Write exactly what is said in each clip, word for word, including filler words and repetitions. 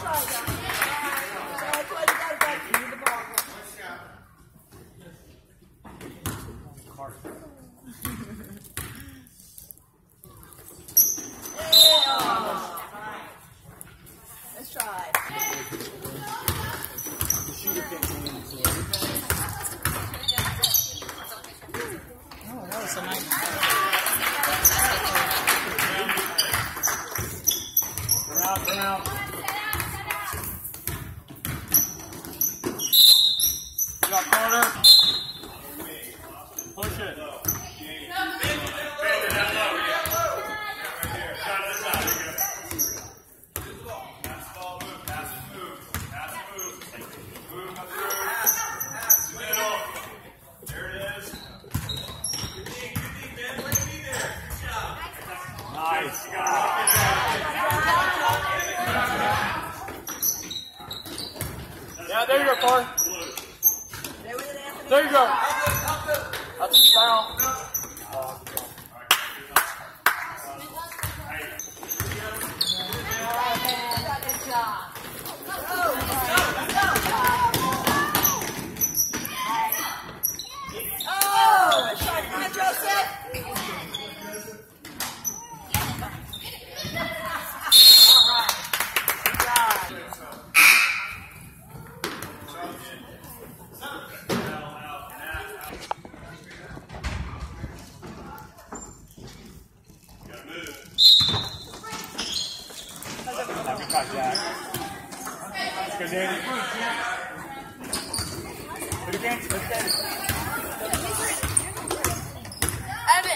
Yeah, there you go, Corey. There you go. That's a foul. Let's go, Danny. Put it against, put it against. Evan.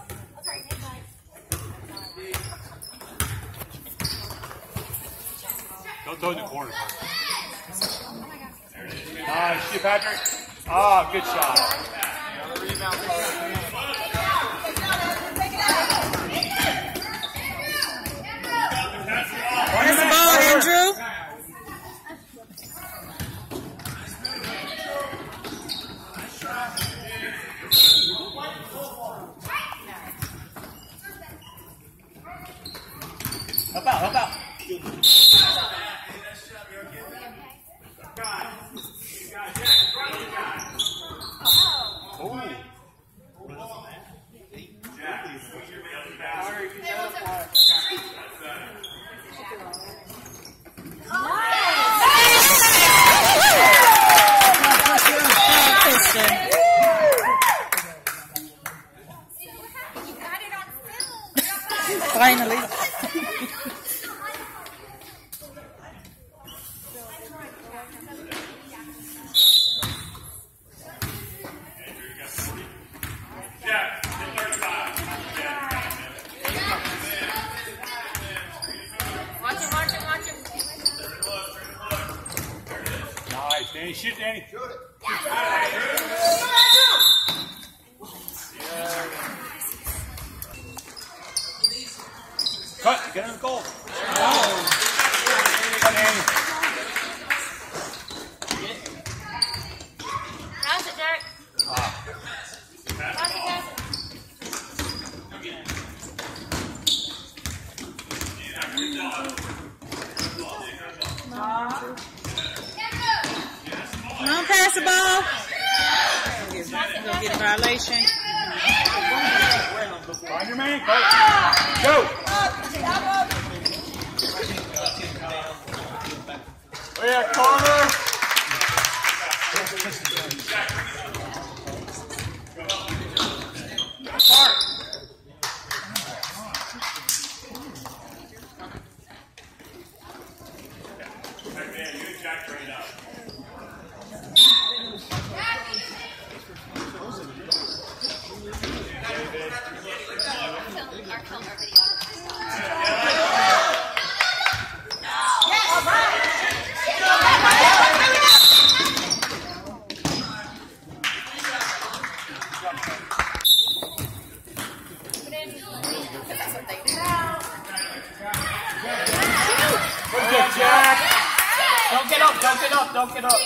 Don't throw it in the corner. Nice, see Patrick. Ah, oh, good shot. Where's the ball, Andrew? Help out, help out. Finally. Nice, Danny. Shoot, Danny. Shoot it. Cut. Get in the goal. Oh. Danny. How's it, Derek? Ah. How's it, Derek? Don't pass the ball. You'll get a violation. Find your man. Go. Go. Oh yeah, Connor. Man, you and Jack trade up. Jack! Don't get up, don't get up, don't get up.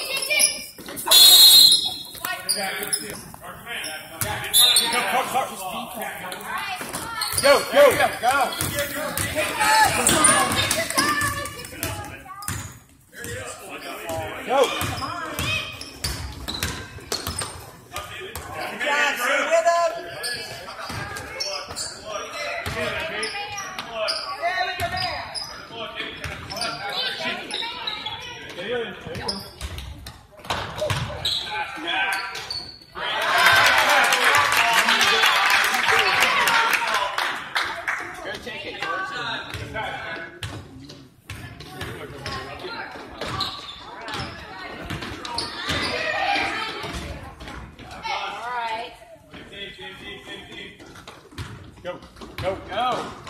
Go, go, go. Go. John, stay with him. Go, go, go.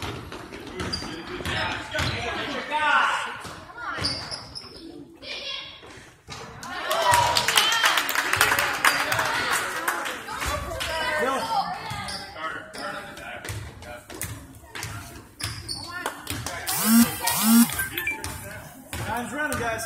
Time's running, guys.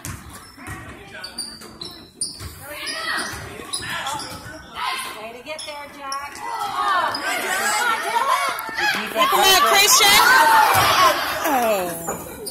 Way to get there, Jack. Come on, Christian. Oh.